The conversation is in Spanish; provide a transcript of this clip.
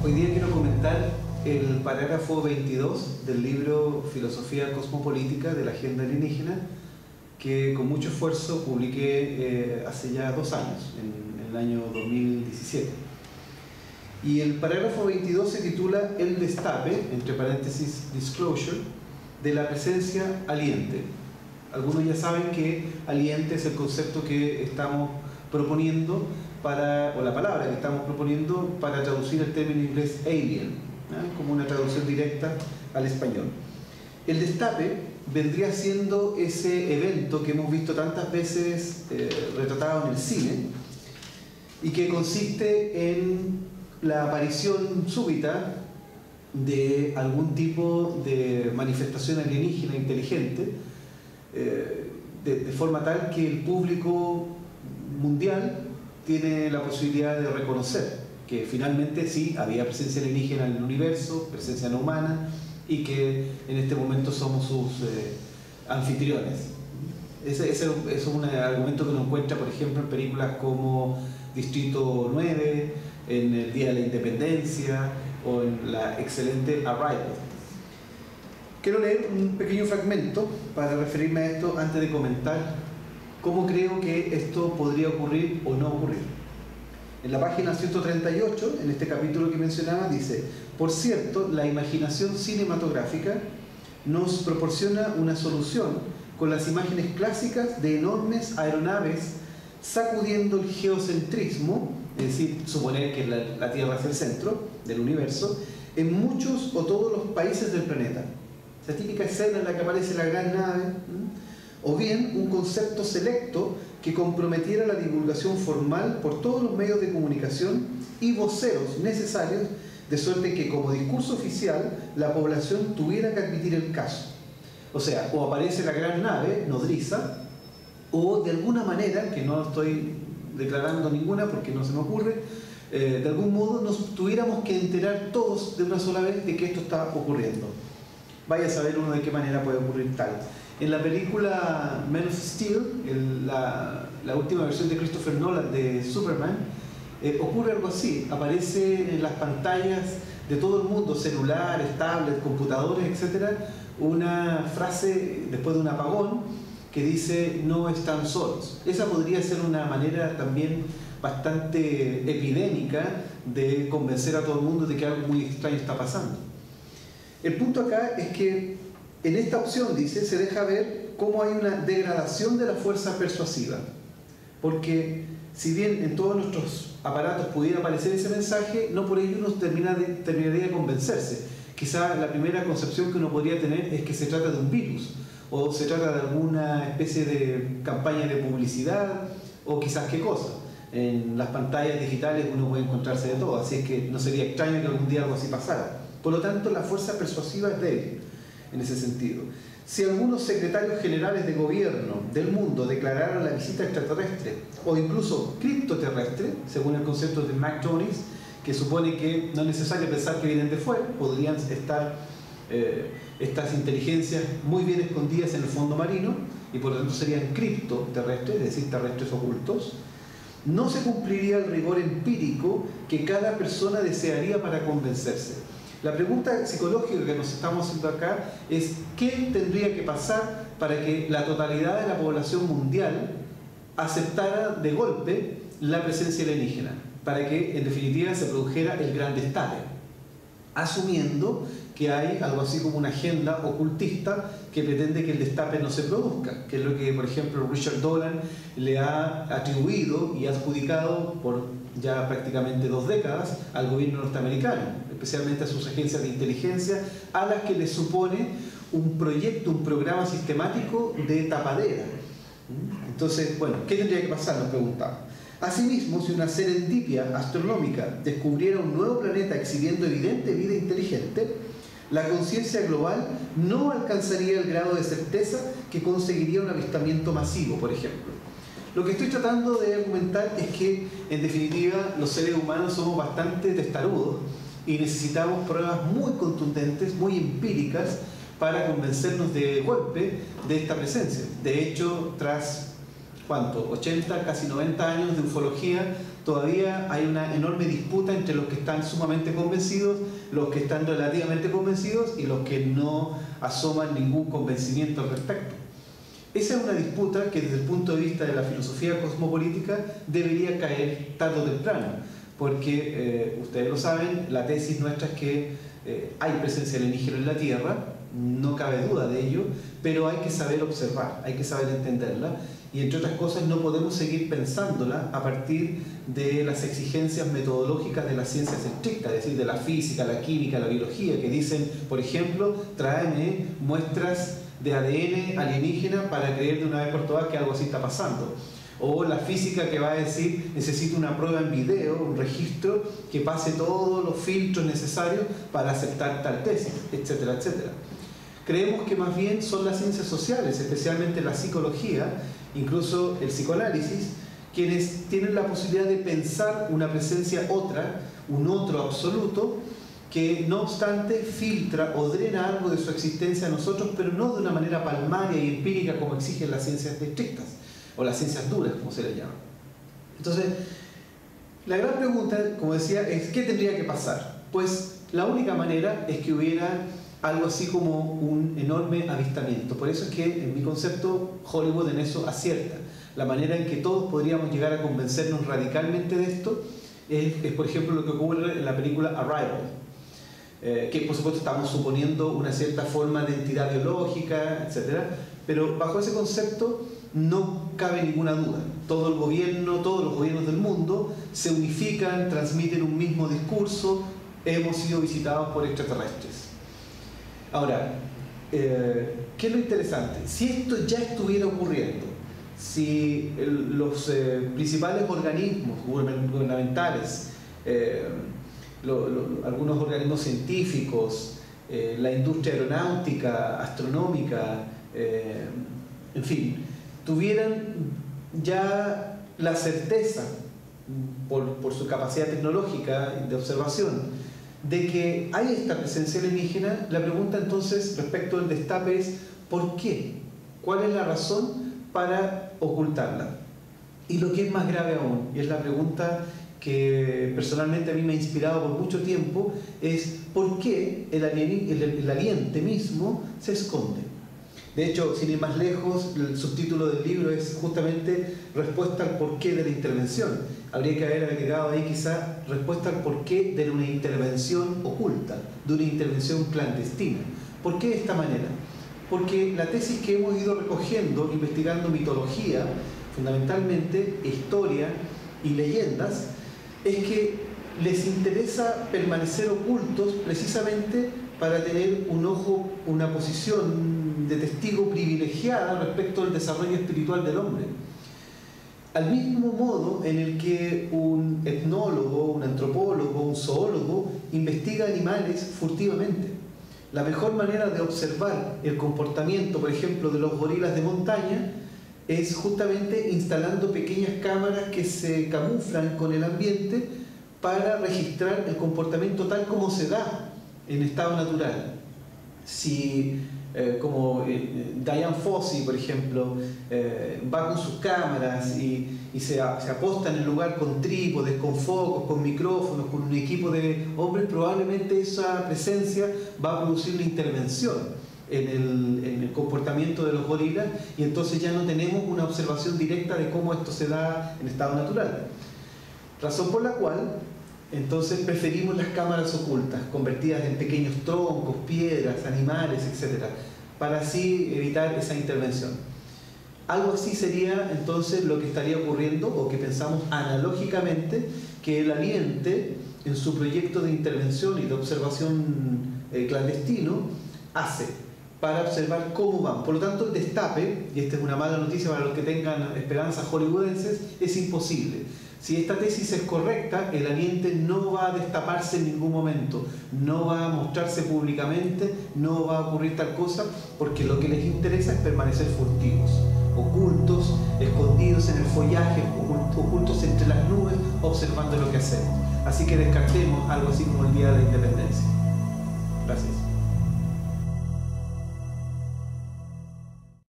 Hoy día quiero comentar el parágrafo 22 del libro Filosofía Cosmopolítica de la Agenda Alienígena, que con mucho esfuerzo publiqué hace ya 2 años, en el año 2017. Y el parágrafo 22 se titula El destape, entre paréntesis, disclosure, de la presencia aliente. Algunos ya saben que aliente es el concepto que estamos proponiendo o la palabra que estamos proponiendo para traducir el término inglés alien, como una traducción directa al español. El destape vendría siendo ese evento que hemos visto tantas veces retratado en el cine y que consiste en la aparición súbita de algún tipo de manifestación alienígena inteligente, de forma tal que el público mundial tiene la posibilidad de reconocer que finalmente sí había presencia alienígena en el universo, presencia no humana, y que en este momento somos sus anfitriones. Ese es un argumento que uno encuentra, por ejemplo, en películas como Distrito 9, en El Día de la Independencia o en la excelente Arrival. Quiero leer un pequeño fragmento para referirme a esto antes de comentar cómo creo que esto podría ocurrir o no ocurrir. En la página 138, en este capítulo que mencionaba, dice: por cierto, la imaginación cinematográfica nos proporciona una solución con las imágenes clásicas de enormes aeronaves sacudiendo el geocentrismo, es decir, suponer que la Tierra es el centro del universo, en muchos o todos los países del planeta. Esa típica escena en la que aparece la gran nave, o bien un concepto selecto que comprometiera la divulgación formal por todos los medios de comunicación y voceros necesarios, de suerte que como discurso oficial la población tuviera que admitir el caso. O sea, o aparece la gran nave nodriza, o de alguna manera, que no estoy declarando ninguna porque no se me ocurre, de algún modo nos tuviéramos que enterar todos de una sola vez de que esto está ocurriendo. Vaya a saber uno de qué manera puede ocurrir tal. En la película Man of Steel, la última versión de Christopher Nolan de Superman, ocurre algo así. Aparece en las pantallas de todo el mundo, celulares, tablets, computadores, etc., una frase después de un apagón que dice: no están solos. Esa podría ser una manera también bastante epidémica de convencer a todo el mundo de que algo muy extraño está pasando. El punto acá es que en esta opción, dice, se deja ver cómo hay una degradación de la fuerza persuasiva, porque si bien en todos nuestros aparatos pudiera aparecer ese mensaje, no por ello uno terminaría de convencerse. Quizá la primera concepción que uno podría tener es que se trata de un virus, o se trata de alguna especie de campaña de publicidad, o quizás qué cosa. En las pantallas digitales uno puede encontrarse de todo, así es que no sería extraño que algún día algo así pasara. Por lo tanto, la fuerza persuasiva es débil en ese sentido. Si algunos secretarios generales de gobierno del mundo declararan la visita extraterrestre o incluso criptoterrestre, según el concepto de McTonis, que supone que no es necesario pensar que vienen de fuera, podrían estar estas inteligencias muy bien escondidas en el fondo marino y por lo tanto serían criptoterrestres, es decir, terrestres ocultos, no se cumpliría el rigor empírico que cada persona desearía para convencerse. La pregunta psicológica que nos estamos haciendo acá es: ¿qué tendría que pasar para que la totalidad de la población mundial aceptara de golpe la presencia alienígena? Para que, en definitiva, se produjera el gran destape, asumiendo que hay algo así como una agenda ocultista que pretende que el destape no se produzca, que es lo que, por ejemplo, Richard Dolan le ha atribuido y adjudicado por ya prácticamente 2 décadas al gobierno norteamericano, especialmente a sus agencias de inteligencia, a las que le supone un proyecto, un programa sistemático de tapadera. Entonces, bueno, ¿qué tendría que pasar?, nos preguntamos. Asimismo, si una serendipia astronómica descubriera un nuevo planeta exhibiendo evidente vida inteligente, la conciencia global no alcanzaría el grado de certeza que conseguiría un avistamiento masivo, por ejemplo. Lo que estoy tratando de argumentar es que, en definitiva, los seres humanos somos bastante testarudos y necesitamos pruebas muy contundentes, muy empíricas, para convencernos de golpe de esta presencia. De hecho, tras ¿cuánto? 80, casi 90 años de ufología, todavía hay una enorme disputa entre los que están sumamente convencidos, los que están relativamente convencidos y los que no asoman ningún convencimiento al respecto. Esa es una disputa que desde el punto de vista de la filosofía cosmopolítica debería caer tarde o temprano, porque ustedes lo saben, la tesis nuestra es que hay presencia alienígena en la Tierra, no cabe duda de ello, pero hay que saber observar, hay que saber entenderla, y entre otras cosas no podemos seguir pensándola a partir de las exigencias metodológicas de las ciencias estrictas, es decir, de la física, la química, la biología, que dicen, por ejemplo, tráeme muestras de ADN alienígena para creer de una vez por todas que algo así está pasando. O la física que va a decir, necesito una prueba en video, un registro que pase todos los filtros necesarios para aceptar tal tesis, etcétera, etcétera. Creemos que más bien son las ciencias sociales, especialmente la psicología, incluso el psicoanálisis, quienes tienen la posibilidad de pensar una presencia otra, un otro absoluto, que no obstante filtra o drena algo de su existencia a nosotros, pero no de una manera palmaria y empírica como exigen las ciencias estrictas, o las ciencias duras, como se les llama. Entonces, la gran pregunta, como decía, es ¿qué tendría que pasar? Pues la única manera es que hubiera algo así como un enorme avistamiento. Por eso es que, en mi concepto, Hollywood en eso acierta. La manera en que todos podríamos llegar a convencernos radicalmente de esto es por ejemplo, lo que ocurre en la película Arrival, que por supuesto estamos suponiendo una cierta forma de entidad biológica, etc. Pero bajo ese concepto no cabe ninguna duda. Todo el gobierno, todos los gobiernos del mundo se unifican, transmiten un mismo discurso, hemos sido visitados por extraterrestres. Ahora, ¿qué es lo interesante? Si esto ya estuviera ocurriendo, si los principales organismos gubernamentales, algunos organismos científicos, la industria aeronáutica, astronómica, en fin, tuvieran ya la certeza, por su capacidad tecnológica de observación, de que hay esta presencia alienígena, la pregunta entonces respecto al destape es ¿por qué? ¿Cuál es la razón para ocultarla? Y lo que es más grave aún, y es la pregunta que personalmente a mí me ha inspirado por mucho tiempo, es ¿por qué el aliente mismo se esconde? De hecho, sin ir más lejos, el subtítulo del libro es justamente respuesta al porqué de la intervención. Habría que haber agregado ahí quizá respuesta al porqué de una intervención oculta, de una intervención clandestina. ¿Por qué de esta manera? Porque la tesis que hemos ido recogiendo, investigando mitología, fundamentalmente historia y leyendas, es que les interesa permanecer ocultos precisamente para tener un ojo, una posición de testigo privilegiada respecto al desarrollo espiritual del hombre. Al mismo modo en el que un etnólogo, un antropólogo, un zoólogo investiga animales furtivamente. La mejor manera de observar el comportamiento, por ejemplo, de los gorilas de montaña es justamente instalando pequeñas cámaras que se camuflan con el ambiente para registrar el comportamiento tal como se da en estado natural. Si como Dian Fossey, por ejemplo, va con sus cámaras y se aposta en el lugar con trípodes, con focos, con micrófonos, con un equipo de hombres, probablemente esa presencia va a producir la intervención en el comportamiento de los gorilas, y entonces ya no tenemos una observación directa de cómo esto se da en estado natural. Razón por la cual entonces preferimos las cámaras ocultas, convertidas en pequeños troncos, piedras, animales, etc., para así evitar esa intervención. Algo así sería entonces lo que estaría ocurriendo, o que pensamos analógicamente, que el aliente, en su proyecto de intervención y de observación clandestino, hace para observar cómo van. Por lo tanto, el destape, y esta es una mala noticia para los que tengan esperanzas hollywoodenses, es imposible. Si esta tesis es correcta, el aliente no va a destaparse en ningún momento, no va a mostrarse públicamente, no va a ocurrir tal cosa, porque lo que les interesa es permanecer furtivos, ocultos, escondidos en el follaje, ocultos entre las nubes, observando lo que hacemos. Así que descartemos algo así como el Día de la Independencia. Gracias.